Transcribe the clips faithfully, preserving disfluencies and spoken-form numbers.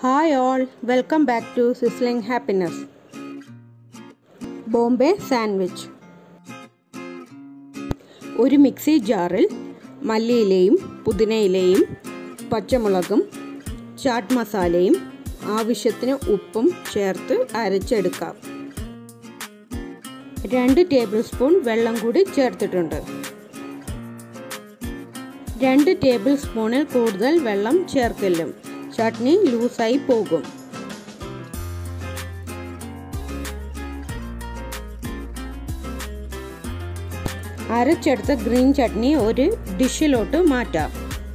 Hi all, welcome back to Sizzling Happiness. Bombay sandwich. ഒരു mixie ജാറിൽ മല്ലിയിലയും പുതിനയിലയും പച്ചമുളകും ചാട്ട് മസാലയും ആവശ്യത്തിന് ഉപ്പും ചേർത്ത് അരച്ചെടുക്കാം. രണ്ട് ടേബിൾ സ്പൂൺ വെള്ളം കൂടി ചേർത്തിട്ടുണ്ട്. രണ്ട് ടേബിൾ സ്പൂണിൽ കൂടുതൽ വെള്ളം ചേർക്കലും ചട്നി ലൂസായി പോകും. അരച്ചെടുത്ത ഗ്രീൻ ചട്നി ഒരു ഡിഷിലോട്ട് മാറ്റാം.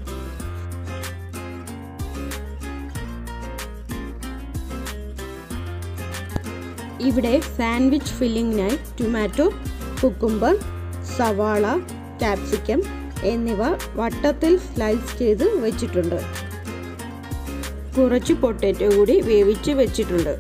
ഇവിടെ സാൻഡ്വിച്ച് ഫില്ലിങ്ങിനായി ടൊമാറ്റോ, കുക്കുംബർ, സവാള, ക്യാപ്സിക്കം എന്നിവ വട്ടത്തിൽ സ്ലൈസ് ചെയ്ത് വെച്ചിട്ടുണ്ട്. കുറച്ച് പൊട്ടാറ്റോ കൂടി വേവിച്ച് വെച്ചിട്ടുണ്ട്.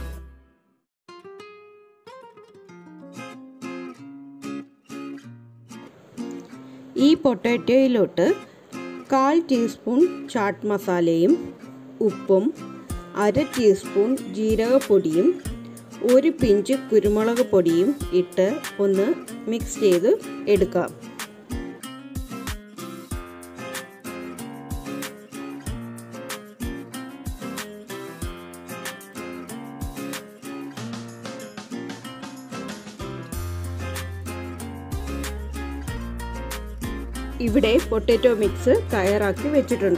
ഈ പൊട്ടാറ്റോയിലോട്ട് കാൽ ടീസ്പൂൺ ചാട്ട് മസാലയും ഉപ്പും അര ടീസ്പൂൺ ജീരകപ്പൊടിയും ഒരു പിഞ്ച് കുരുമുളക് പൊടിയും ഇട്ട് ഒന്ന് മിക്സ് ചെയ്ത് എടുക്കാം. ഇവിടെ പൊട്ടാറ്റോ മിക്സ് തയ്യാറാക്കി വെച്ചിട്ടുണ്ട്.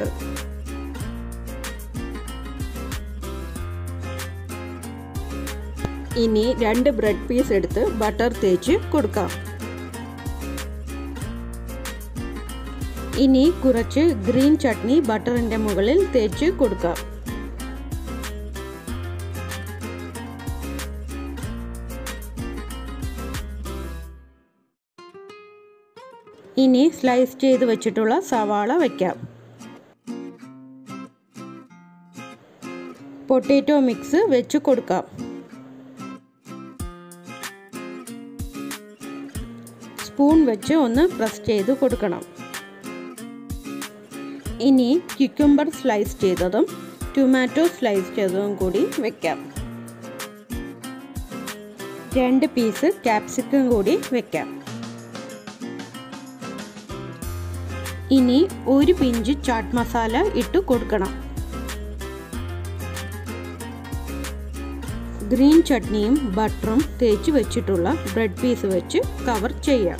ഇനി രണ്ട് ബ്രെഡ് പീസ് എടുത്ത് ബട്ടർ തേച്ച് കൊടുക്കാം. ഇനി കുറച്ച് ഗ്രീൻ ചട്നി ബട്ടറിന്റെ മുകളിൽ തേച്ച് കൊടുക്കാം. ഇനി സ്ലൈസ് ചെയ്ത് വെച്ചിട്ടുള്ള സവാള വയ്ക്കാം. പൊട്ടാറ്റോ മിക്സ് വെച്ച് കൊടുക്കാം. സ്പൂൺ വെച്ച് ഒന്ന് പ്രസ് ചെയ്ത് കൊടുക്കണം. ഇനി ക്യുക്കംബർ സ്ലൈസ് ചെയ്തതും ടൊമാറ്റോ സ്ലൈസ് ചെയ്തതും കൂടി വയ്ക്കാം. രണ്ട് പീസ് ക്യാപ്സിക്കം കൂടി വയ്ക്കാം. ഇനി ഒരു പിഞ്ച് ചാട്ട് മസാല ഇട്ട് കൊടുക്കണം. ഗ്രീൻ ചട്നിയും ബട്ടറും തേച്ച് വെച്ചിട്ടുള്ള ബ്രെഡ് പീസ് വെച്ച് കവർ ചെയ്യാം.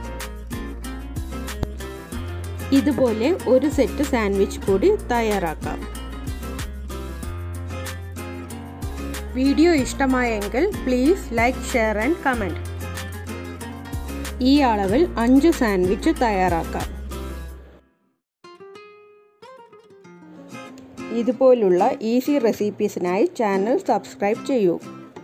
ഇതുപോലെ ഒരു സെറ്റ് സാൻഡ്വിച്ച് കൂടി തയ്യാറാക്കാം. വീഡിയോ ഇഷ്ടമായെങ്കിൽ please like, share and comment. ഈ അളവിൽ അഞ്ച് സാൻഡ്വിച്ച് തയ്യാറാക്കാം. ഇതുപോലുള്ള ഈസി റെസിപ്പീസിനായി ചാനൽ സബ്സ്ക്രൈബ് ചെയ്യൂ.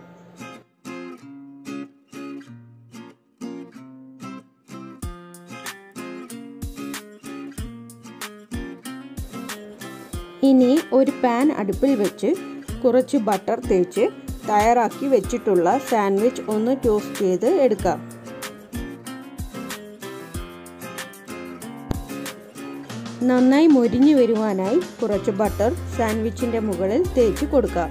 ഇനി ഒരു പാൻ അടുപ്പിൽ വെച്ച് കുറച്ച് ബട്ടർ തേച്ച് തയ്യാറാക്കി വെച്ചിട്ടുള്ള സാൻഡ്വിച്ച് ഒന്ന് ടോസ്റ്റ് ചെയ്ത് എടുക്കാം. നന്നായി മൊരിഞ്ഞു വരുവാനായി കുറച്ച് ബട്ടർ സാൻഡ്വിച്ചിൻ്റെ മുകളിൽ തേച്ച് കൊടുക്കാം.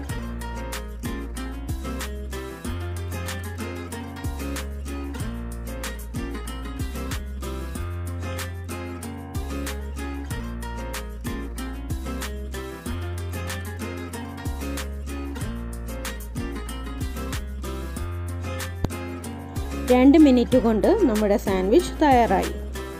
രണ്ട് മിനിറ്റ് കൊണ്ട് നമ്മുടെ സാൻഡ്വിച്ച് തയ്യാറായി.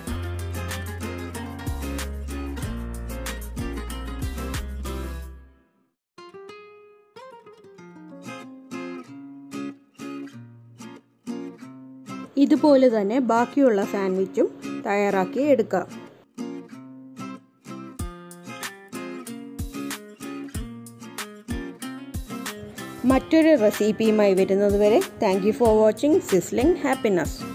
ഇതുപോലെ തന്നെ ബാക്കിയുള്ള സാൻഡ്വിച്ചും തയ്യാറാക്കി എടുക്കാം. മറ്റൊരു റെസിപ്പിയുമായി വരുന്നതുവരെ thank you for watching Sizzling happiness.